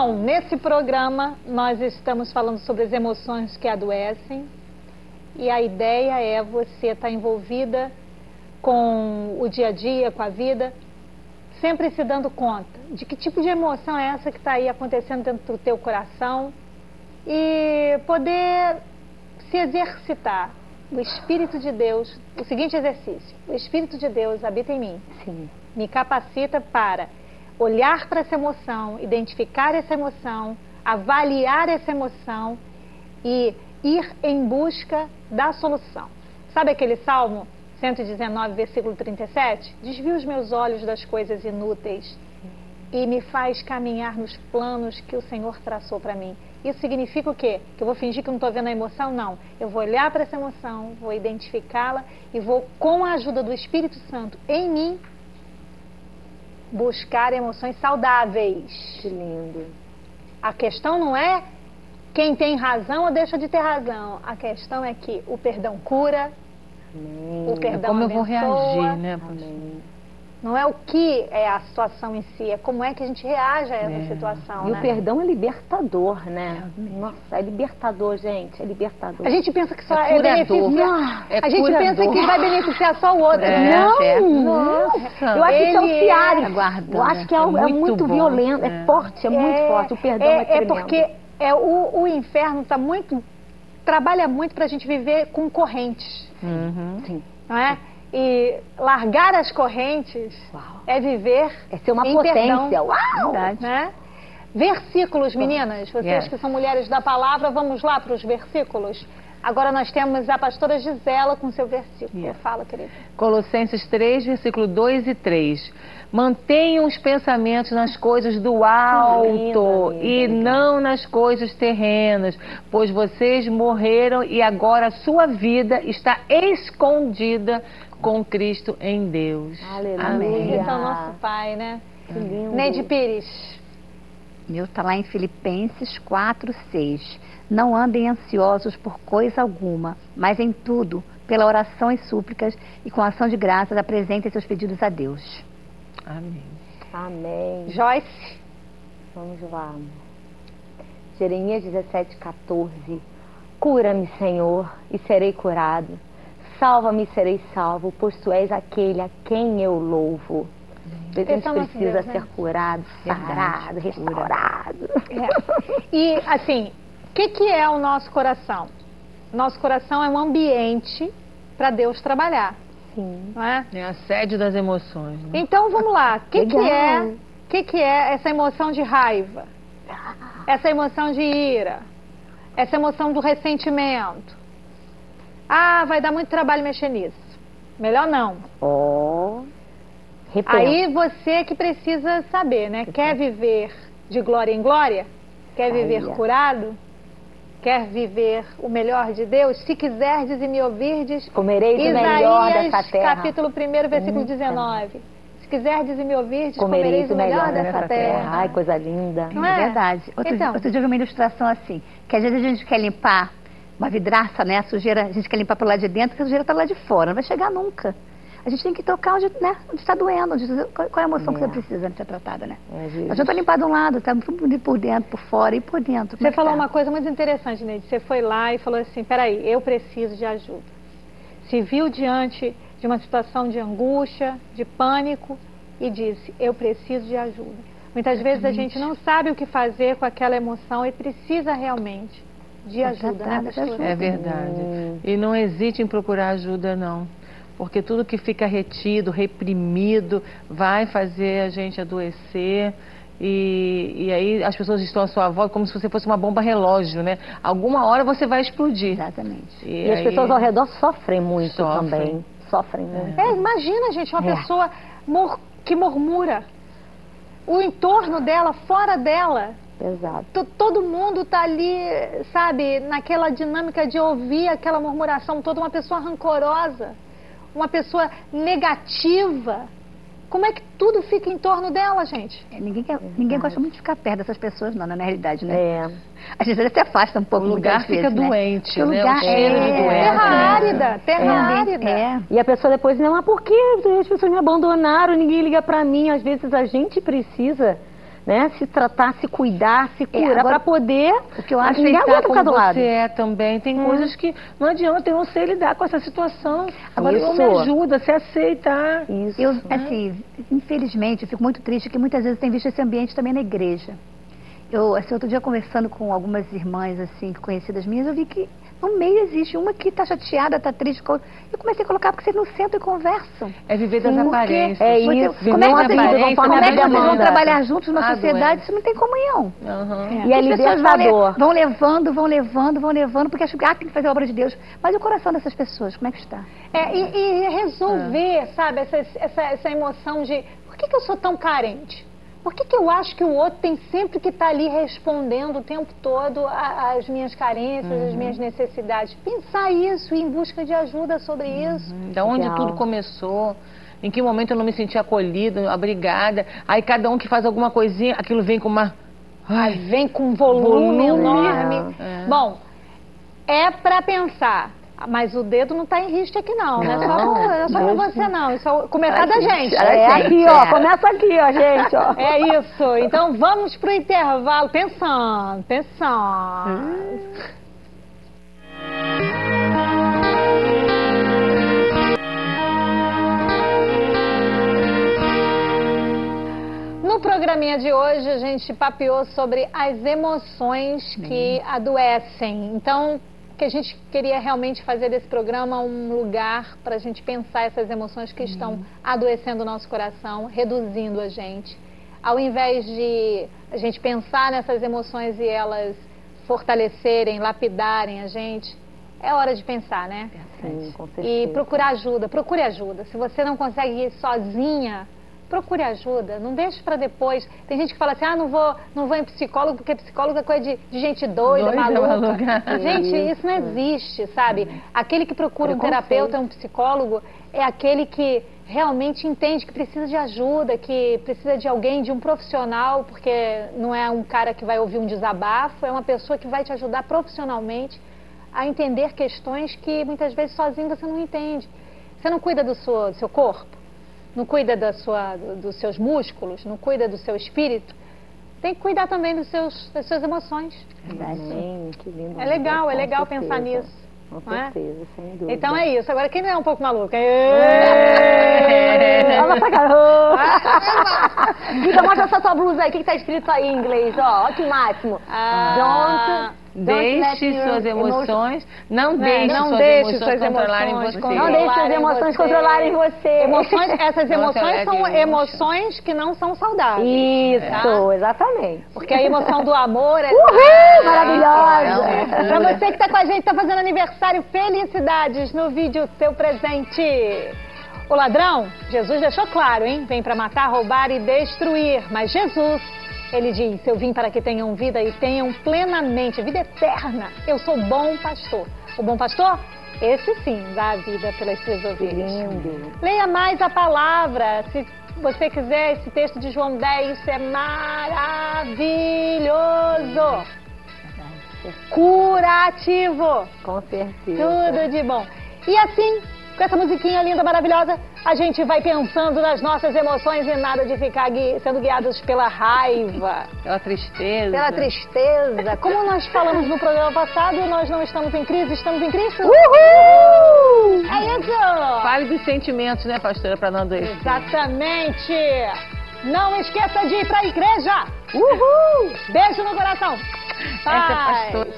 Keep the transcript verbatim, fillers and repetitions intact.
Bom, nesse programa nós estamos falando sobre as emoções que adoecem e a ideia é você estar envolvida com o dia a dia, com a vida, sempre se dando conta de que tipo de emoção é essa que está aí acontecendo dentro do teu coração e poder se exercitar. O Espírito de Deus, o seguinte exercício: o Espírito de Deus habita em mim. Sim. Me capacita para olhar para essa emoção, identificar essa emoção, avaliar essa emoção e ir em busca da solução. Sabe aquele Salmo cento e dezenove, versículo trinta e sete? Desvia os meus olhos das coisas inúteis e me faz caminhar nos planos que o Senhor traçou para mim. Isso significa o quê? Que eu vou fingir que não estou vendo a emoção? Não. Eu vou olhar para essa emoção, vou identificá-la e vou, com a ajuda do Espírito Santo em mim, buscar emoções saudáveis. Que lindo. A questão não é quem tem razão ou deixa de ter razão. A questão é que o perdão cura, Amém. o perdão Como eu abençoa. vou reagir, né? Amém. Não é o que é a situação em si, é como é que a gente reage a essa É. situação. E né? o perdão é libertador, né? Nossa, é libertador, gente. É libertador. A gente pensa que só É é, curador. beneficiar. É a gente curador. pensa que vai beneficiar só o outro. É, não! é. Nossa, eu acho que isso é o Ele Ciares. é guardando, Eu acho que é, é algo- é muito muito, bom, violento, é, é. forte, é, muito forte. O perdão é, é, tremendo. é porque é, o, o inferno tá muito, trabalha muito para a gente viver com correntes. Uhum. Sim. Não é? E largar as correntes Uau. é viver É ser uma em potência. perdão, Uau! né? Versículos, meninas, vocês Yes. que são mulheres da palavra, vamos lá para os versículos. Agora nós temos a pastora Gisela com seu versículo. Yes. Fala, querida. Colossenses três, versículo dois e três. Mantenham os pensamentos nas coisas do alto Lindo, lindo, e lindo. não nas coisas terrenas, pois vocês morreram e agora a sua vida está escondida com Cristo em Deus. Aleluia. Amém. Esse é o nosso Pai, né? Que lindo. Neide Pires. Meu está lá em Filipenses quatro, seis. Não andem ansiosos por coisa alguma, mas em tudo, pela oração e súplicas e com ação de graças, apresentem seus pedidos a Deus. Amém. Amém. Joyce. Vamos lá. Jeremias dezessete, quatorze. Cura-me, Senhor, e serei curado. Salva-me e serei salvo, pois tu és aquele a quem eu louvo. A gente Esse é o nosso precisa Deus, né? ser curado, Verdade, sarado, cura. restaurado. É. E, assim, o que, que é o nosso coração? Nosso coração é um ambiente para Deus trabalhar, Sim. não é? É a sede das emoções. Né? Então, vamos lá. O que, que, Legal. é, que, que é essa emoção de raiva? Essa emoção de ira? Essa emoção do ressentimento? Ah, vai dar muito trabalho mexer nisso. Melhor não. Ó. Repensa. Aí você que precisa saber, né? Quer viver de glória em glória? Quer viver Aí, ó. curado? Quer viver o melhor de Deus? Se quiserdes e me ouvirdes, Comereis o melhor Isaías, dessa terra. capítulo um, versículo Hum, dezenove. Se quiserdes e me ouvirdes, Comereis o melhor dessa dessa terra. Ai, coisa linda. Não É é? verdade. Outro, Então. outro dia eu vi uma ilustração assim, que às vezes a gente quer limpar uma vidraça, né? A sujeira, a gente quer limpar pelo lado de dentro, porque a sujeira está lá de fora, não vai chegar nunca. A gente tem que tocar onde né, onde está doendo, onde, qual, qual é a emoção que É. você precisa de ser tratada, né? É, Não Jesus. adianta limpar de um lado, está por dentro, por fora e por dentro. Como Você é que falou tá? uma coisa muito interessante, Neide. Você foi lá e falou assim, peraí, eu preciso de ajuda. Se viu diante de uma situação de angústia, de pânico e disse, eu preciso de ajuda. Muitas vezes a gente não sabe o que fazer com aquela emoção e precisa realmente de ajuda, né, tratada de pastora? ajuda. É verdade. E não hesite em procurar ajuda, não. Porque tudo que fica retido, reprimido, vai fazer a gente adoecer. E, e aí as pessoas estão à sua volta como se você fosse uma bomba relógio, né? Alguma hora você vai explodir. Exatamente. E, E as aí- pessoas ao redor sofrem muito Sofrem. também. Sofrem muito. É, imagina, gente, uma É. pessoa mur- que murmura. O entorno dela, fora dela, Exato. to- todo mundo tá ali, sabe, naquela dinâmica de ouvir aquela murmuração toda, uma pessoa rancorosa, uma pessoa negativa. Como é que tudo fica em torno dela, gente? É, ninguém, quer, ninguém gosta muito de ficar perto dessas pessoas, não, na realidade, né? É. Às vezes até afasta um pouco. O lugar muitas fica vezes, né? doente, Porque o né? lugar O cheiro de é, doença, Terra né? árida, terra É, árida. é. E a pessoa depois, não, mas por que as pessoas me abandonaram, ninguém liga pra mim? Às vezes a gente precisa né? Se tratar, se cuidar, se curar, É, agora, para poder... o que eu acho ninguém Aceitar aguenta ficar como do lado. você é também. Tem Hum. coisas que não adianta, eu não sei lidar com essa situação. Agora Isso. eu me ajuda, se aceitar. Isso. Eu, assim, infelizmente, eu fico muito triste que muitas vezes tem visto esse ambiente também na igreja. Eu, assim, outro dia conversando com algumas irmãs, assim, conhecidas minhas, eu vi que no meio existe uma que está chateada, está triste. Eu comecei a colocar porque vocês não sentam e conversam. É viver das Sim, aparências. é Você- isso. como é que Não vocês, aparência, vão, conforme como a é que vocês vão demanda. trabalhar juntos numa Ah, sociedade doente. se não tem comunhão? Uhum. E é as pessoas vão, le- libertador. vão levando, vão levando, vão levando, porque acham que ah, tem que fazer a obra de Deus. Mas e o coração dessas pessoas, como é que está? É, e, e resolver, sabe, essa, essa, essa emoção de por que, que eu sou tão carente? Por que, que eu acho que o outro tem sempre que estar ali respondendo o tempo todo a- às minhas carências, Uhum. às minhas necessidades? Pensar isso e ir em busca de ajuda sobre isso. Da onde Legal. tudo começou, em que momento eu não me senti acolhida, abrigada. Aí cada um que faz alguma coisinha, aquilo vem com uma... Aí vem com um volume, Volume, enorme. é. Bom, é para pensar. Mas o dedo não está em risco aqui não, não é só, com- não é só com você não, isso é começar da gente. É aqui, ó. Começa aqui, ó, gente, ó. É isso, então vamos pro intervalo, pensando, pensando. No programinha de hoje a gente papeou sobre as emoções que adoecem. Então, o que a gente queria realmente fazer desse programa um lugar para a gente pensar essas emoções que estão adoecendo o nosso coração, reduzindo a gente. Ao invés de a gente pensar nessas emoções e elas fortalecerem, lapidarem a gente, é hora de pensar, né? Sim, com E certeza. procurar ajuda, procure ajuda. Se você não consegue ir sozinha, procure ajuda, não deixe para depois. Tem gente que fala assim, ah, não vou, não vou em psicólogo porque psicólogo é coisa de, de gente doida, Doida, maluca. maluca. Gente, isso não existe, sabe? Aquele que procura um Preconceito. terapeuta, um psicólogo, é aquele que realmente entende que precisa de ajuda, que precisa de alguém, de um profissional, porque não é um cara que vai ouvir um desabafo, é uma pessoa que vai te ajudar profissionalmente a entender questões que muitas vezes sozinho você não entende. Você não cuida do seu, do seu corpo, não cuida da sua, dos seus músculos, não cuida do seu espírito, tem que cuidar também dos seus, das suas emoções. Amém, que lindo. É legal, é Com legal certeza. pensar nisso. Com não é? certeza, sem dúvida. Então é isso. Agora, quem não é um pouco maluco? Olha pra cá. Diga, mostra essa tua blusa aí. O que, que tá escrito aí em inglês? Ó, olha que máximo. Ah, Don't, don't let Deixe your suas emoções, não deixe não suas deixe emoções suas controlarem emoções você. Não deixe suas emoções você. controlarem você. Emoções, essas Não emoções tolere são emotion. emoções que não são saudáveis. Isso, exatamente. Porque a emoção do amor é... Uhul, maravilhosa. É, Pra você que está com a gente, está fazendo aniversário, felicidades no vídeo Seu Presente. O ladrão, Jesus deixou claro, hein? Vem para matar, roubar e destruir. Mas Jesus, ele diz, eu vim para que tenham vida e tenham plenamente, vida eterna. Eu sou bom pastor. O bom pastor? Esse sim, dá a vida pelas suas ovelhas. Lindo. Leia mais a palavra, se você quiser, esse texto de João dez, isso é maravilhoso. Curativo. Com certeza. Tudo de bom. E assim, com essa musiquinha linda, maravilhosa, a gente vai pensando nas nossas emoções e nada de ficar gui- sendo guiados pela raiva, Pela tristeza. pela tristeza. Como nós falamos no programa passado, nós não estamos em crise, estamos em Cristo. Uhul! É isso! Fale dos sentimentos, né, pastora, para não adoecer. Exatamente! Não esqueça de ir para a igreja! Uhul! Beijo no coração! Essa é a Paz. pastora.